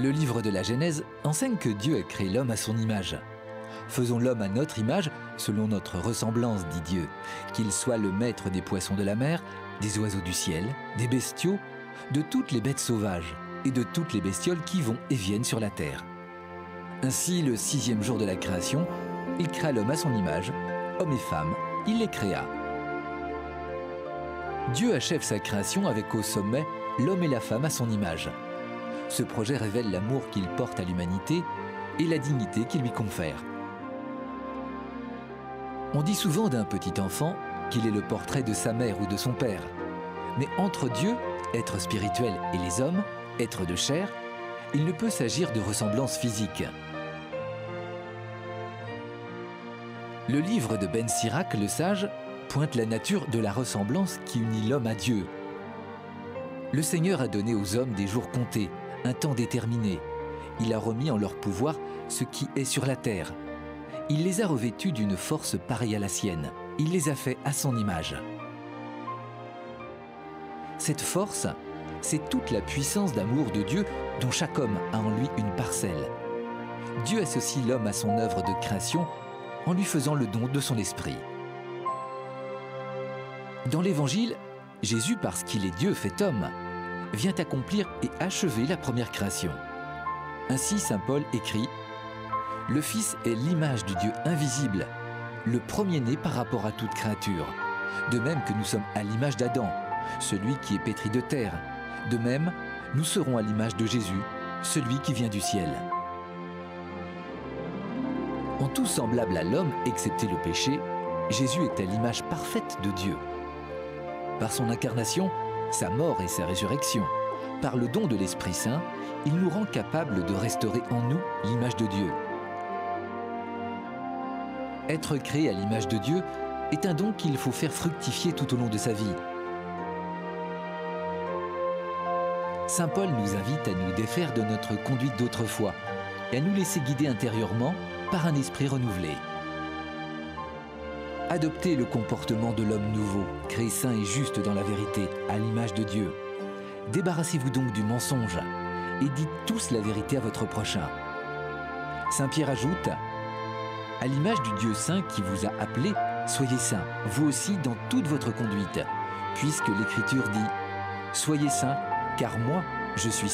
Le livre de la Genèse enseigne que Dieu a créé l'homme à son image. Faisons l'homme à notre image, selon notre ressemblance, dit Dieu, qu'il soit le maître des poissons de la mer, des oiseaux du ciel, des bestiaux, de toutes les bêtes sauvages et de toutes les bestioles qui vont et viennent sur la terre. Ainsi, le 6e jour de la création, il créa l'homme à son image, homme et femme, il les créa. Dieu achève sa création avec au sommet l'homme et la femme à son image. Ce projet révèle l'amour qu'il porte à l'humanité et la dignité qu'il lui confère. On dit souvent d'un petit enfant qu'il est le portrait de sa mère ou de son père. Mais entre Dieu, être spirituel, et les hommes, être de chair, il ne peut s'agir de ressemblance physique. Le livre de Ben Sirac, le sage, pointe la nature de la ressemblance qui unit l'homme à Dieu. Le Seigneur a donné aux hommes des jours comptés, un temps déterminé. Il a remis en leur pouvoir ce qui est sur la terre. Il les a revêtus d'une force pareille à la sienne. Il les a fait à son image. Cette force, c'est toute la puissance d'amour de Dieu dont chaque homme a en lui une parcelle. Dieu associe l'homme à son œuvre de création en lui faisant le don de son esprit. Dans l'Évangile, Jésus, parce qu'il est Dieu fait homme, vient accomplir et achever la première création. Ainsi, saint Paul écrit « Le Fils est l'image du Dieu invisible, le premier-né par rapport à toute créature, de même que nous sommes à l'image d'Adam, celui qui est pétri de terre. De même, nous serons à l'image de Jésus, celui qui vient du ciel. » En tout semblable à l'homme, excepté le péché, Jésus est à l'image parfaite de Dieu. Par son incarnation, sa mort et sa résurrection, par le don de l'Esprit Saint, il nous rend capables de restaurer en nous l'image de Dieu. Être créé à l'image de Dieu est un don qu'il faut faire fructifier tout au long de sa vie. Saint Paul nous invite à nous défaire de notre conduite d'autrefois et à nous laisser guider intérieurement par un esprit renouvelé. Adoptez le comportement de l'homme nouveau, créé saint et juste dans la vérité, à l'image de Dieu. Débarrassez-vous donc du mensonge et dites tous la vérité à votre prochain. Saint Pierre ajoute « À l'image du Dieu saint qui vous a appelé, soyez saints, vous aussi dans toute votre conduite, puisque l'Écriture dit « Soyez saints, car moi, je suis saint ».